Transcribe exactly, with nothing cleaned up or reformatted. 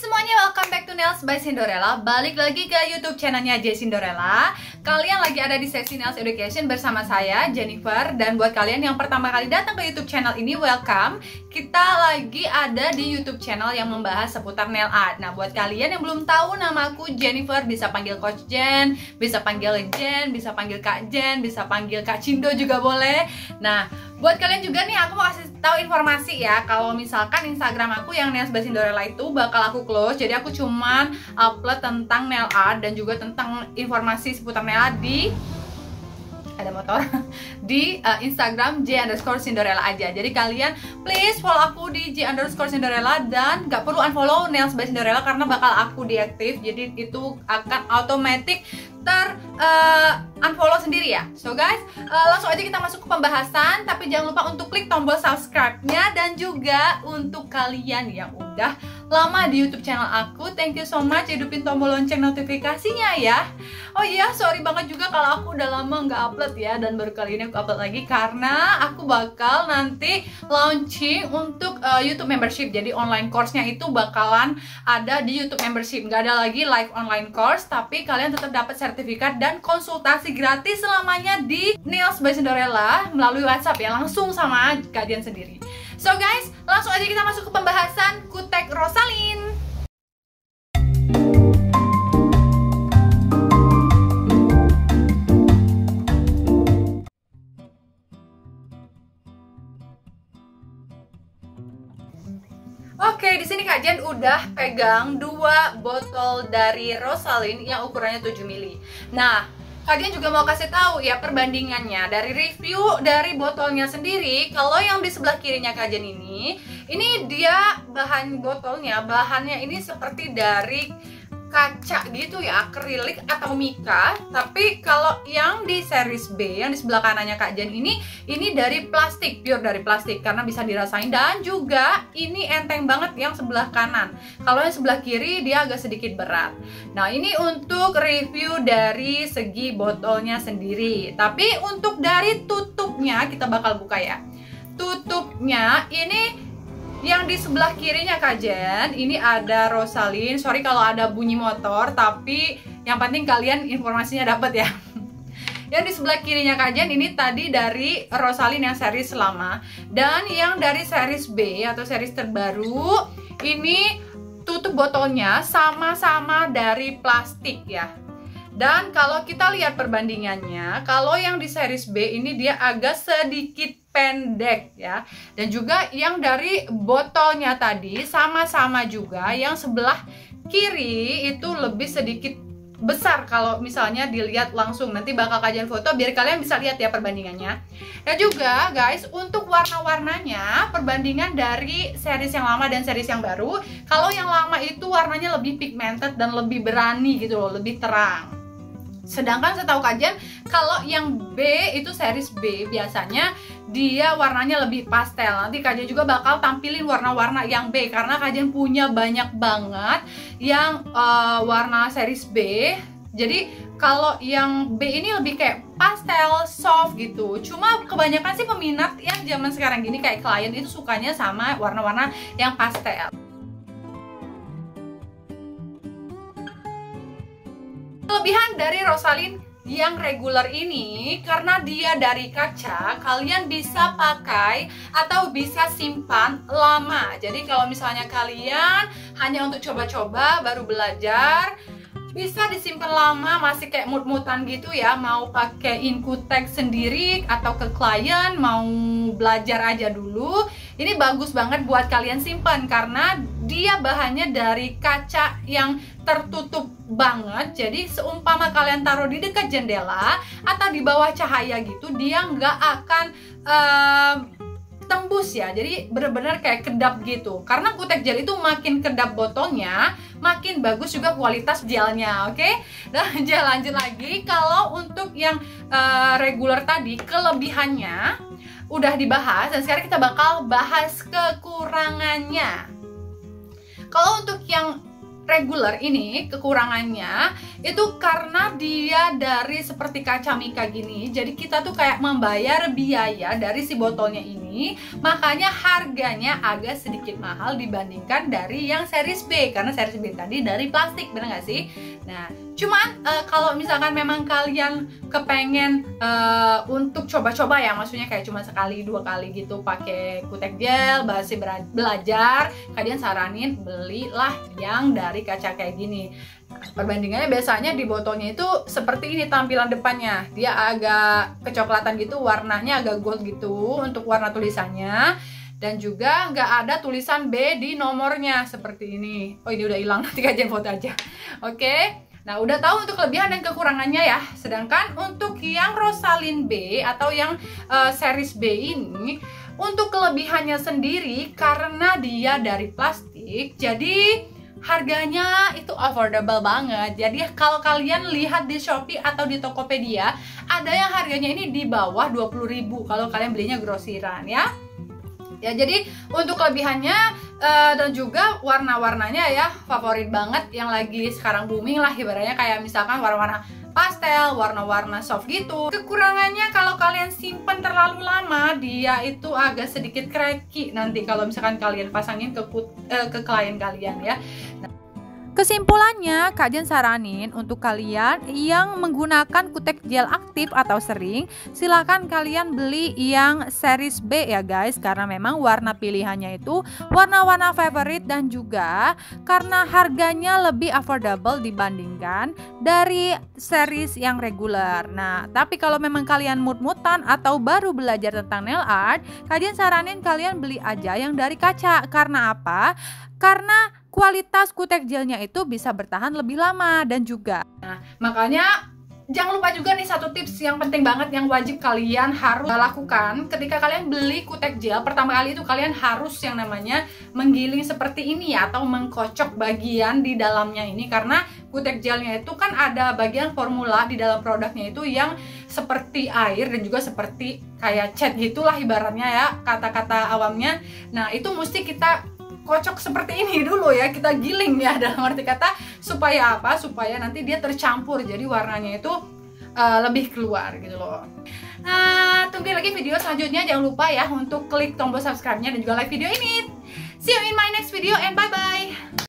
semuanya, welcome back to Nails by Cinderella. Balik lagi ke YouTube channelnya J Cinderella. Kalian lagi ada di sesi Nails Education bersama saya, Jennifer. Dan buat kalian yang pertama kali datang ke YouTube channel ini, welcome. Kita lagi ada di YouTube channel yang membahas seputar nail art. Nah, buat kalian yang belum tahu, nama aku Jennifer. Bisa panggil Coach Jen, bisa panggil Jen, bisa panggil Kak Jen, bisa panggil Kak Cindo juga boleh. Nah, buat kalian juga nih, aku mau kasih tahu informasi ya, kalau misalkan Instagram aku yang Nails by Cinderella itu bakal aku close. Jadi aku cuman upload tentang nail art dan juga tentang informasi seputar nail art di ada motor di uh, Instagram J underscore Cinderella aja. Jadi kalian please follow aku di J underscore Cinderella dan gak perlu unfollow Nails by Cinderella karena bakal aku deaktif. Jadi itu akan automatic ter uh, unfollow sendiri ya. So guys, uh, langsung aja kita masuk ke pembahasan. Tapi jangan lupa untuk klik tombol subscribe-nya. Dan juga untuk kalian yang udah lama di YouTube channel aku, thank you so much, hidupin tombol lonceng notifikasinya ya. Oh iya, sorry banget juga kalau aku udah lama nggak upload ya, dan baru kali ini aku upload lagi karena aku bakal nanti launching untuk uh, YouTube membership. Jadi online course-nya itu bakalan ada di YouTube membership. Nggak ada lagi live online course, tapi kalian tetap dapat sertifikat dan konsultasi gratis selamanya di Nails by Cinderella melalui WhatsApp ya, langsung sama kalian sendiri. So guys, langsung aja kita masuk ke pembahasan kutek Rosalind. Oke, di sini Kak Jen udah pegang dua botol dari Rosalind yang ukurannya tujuh mili. Nah, Kak Jen juga mau kasih tahu ya perbandingannya dari review dari botolnya sendiri. Kalau yang di sebelah kirinya Kak Jen ini, ini dia bahan botolnya, bahannya ini seperti dari kaca gitu ya, akrilik atau mika. Tapi kalau yang di series B, yang di sebelah kanannya Kak Jen ini, ini dari plastik, pure dari plastik karena bisa dirasain. Dan juga ini enteng banget yang sebelah kanan. Kalau yang sebelah kiri dia agak sedikit berat. Nah, ini untuk review dari segi botolnya sendiri. Tapi untuk dari tutupnya kita bakal buka ya. Tutupnya ini yang di sebelah kirinya Kak Jen, ini ada Rosalind. Sorry kalau ada bunyi motor, tapi yang penting kalian informasinya dapat ya. Yang di sebelah kirinya Kak Jen ini tadi dari Rosalind yang series lama. Dan yang dari series B atau series terbaru, ini tutup botolnya sama-sama dari plastik ya. Dan kalau kita lihat perbandingannya, kalau yang di series B ini dia agak sedikit pendek ya. Dan juga yang dari botolnya tadi sama-sama juga, yang sebelah kiri itu lebih sedikit besar kalau misalnya dilihat langsung. Nanti bakal kajian foto biar kalian bisa lihat ya perbandingannya. Dan juga guys, untuk warna-warnanya, perbandingan dari series yang lama dan series yang baru, kalau yang lama itu warnanya lebih pigmented dan lebih berani gitu loh, lebih terang. Sedangkan setahu Kak Jen, kalau yang B itu series B biasanya dia warnanya lebih pastel. Nanti Kak Jen juga bakal tampilin warna-warna yang B karena Kak Jen punya banyak banget yang uh, warna series B. Jadi kalau yang B ini lebih kayak pastel, soft gitu. Cuma kebanyakan sih peminat yang zaman sekarang gini kayak klien itu sukanya sama warna-warna yang pastel. Kelebihan dari Rosalind yang regular ini, karena dia dari kaca, kalian bisa pakai atau bisa simpan lama. Jadi kalau misalnya kalian hanya untuk coba-coba, baru belajar, bisa disimpan lama, masih kayak mut-mutan gitu ya. Mau pakai inkutek sendiri atau ke klien, mau belajar aja dulu. Ini bagus banget buat kalian simpan karena dia bahannya dari kaca yang tertutup banget. Jadi seumpama kalian taruh di dekat jendela atau di bawah cahaya gitu, dia nggak akan uh, tembus ya. Jadi bener-bener kayak kedap gitu. Karena kutek gel itu makin kedap botolnya, makin bagus juga kualitas gelnya. Oke, okay? Nah, lanjut lagi. Kalau untuk yang uh, regular tadi, kelebihannya udah dibahas, dan sekarang kita bakal bahas kekurangannya. Kalau untuk yang regular ini, kekurangannya itu karena dia dari seperti kaca mika gini. Jadi kita tuh kayak membayar biaya dari si botolnya ini ini, makanya harganya agak sedikit mahal dibandingkan dari yang series B, karena series B tadi dari plastik, bener nggak sih? Nah, cuman uh, kalau misalkan memang kalian kepengen uh, untuk coba-coba ya, maksudnya kayak cuma sekali dua kali gitu pakai kutek gel, masih belajar, kalian saranin belilah yang dari kaca kayak gini. Perbandingannya biasanya di botolnya itu seperti ini tampilan depannya, dia agak kecoklatan gitu, warnanya agak gold gitu untuk warna tulisannya, dan juga nggak ada tulisan B di nomornya seperti ini. Oh, ini udah hilang, nanti kajian foto aja. Oke, nah udah tahu untuk kelebihan dan kekurangannya ya. Sedangkan untuk yang Rosalind B atau yang uh, series B ini, untuk kelebihannya sendiri karena dia dari plastik, jadi harganya itu affordable banget. Jadi kalau kalian lihat di Shopee atau di Tokopedia, ada yang harganya ini di bawah dua puluh ribu kalau kalian belinya grosiran ya. Ya, jadi untuk kelebihannya uh, dan juga warna-warnanya ya favorit banget, yang lagi sekarang booming lah ibaratnya, kayak misalkan warna-warna pastel, warna-warna soft gitu. Kekurangannya kalau kalian simpen terlalu lama, dia itu agak sedikit cracky nanti kalau misalkan kalian pasangin ke uh, ke klien kalian ya. Nah, kesimpulannya, Kak Jen saranin untuk kalian yang menggunakan kutek gel aktif atau sering, silakan kalian beli yang series B ya guys, karena memang warna pilihannya itu warna-warna favorite, dan juga karena harganya lebih affordable dibandingkan dari series yang reguler. Nah, tapi kalau memang kalian mut-mutan atau baru belajar tentang nail art, Kak Jen saranin kalian beli aja yang dari kaca. Karena apa? Karena kualitas kutek gelnya itu bisa bertahan lebih lama dan juga. Nah, makanya jangan lupa juga nih satu tips yang penting banget yang wajib kalian harus lakukan ketika kalian beli kutek gel. Pertama kali itu kalian harus yang namanya menggiling seperti ini ya, atau mengkocok bagian di dalamnya ini, karena kutek gelnya itu kan ada bagian formula di dalam produknya itu yang seperti air dan juga seperti kayak cat gitulah ibaratnya ya, kata-kata awamnya. Nah, itu mesti kita kocok seperti ini dulu ya, kita giling ya, dalam arti kata supaya apa? Supaya nanti dia tercampur, jadi warnanya itu uh, lebih keluar gitu loh. Nah, tunggu lagi video selanjutnya, jangan lupa ya untuk klik tombol subscribe-nya dan juga like video ini. See you in my next video and bye bye.